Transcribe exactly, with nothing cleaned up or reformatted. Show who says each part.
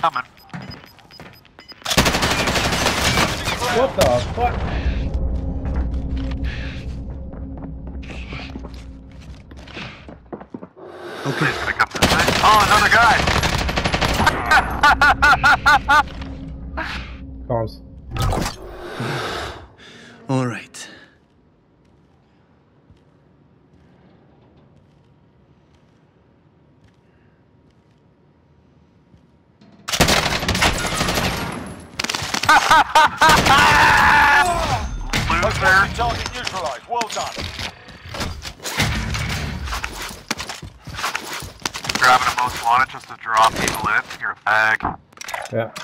Speaker 1: Coming.
Speaker 2: What the fuck?
Speaker 1: Okay. He's gonna come to the side. Oh, another guy!
Speaker 2: Comms.
Speaker 3: All right.
Speaker 1: Loser.
Speaker 4: Target neutralized. Well done.
Speaker 1: Grabbing a most wanted just to draw people in. You're a bag.
Speaker 2: Yeah.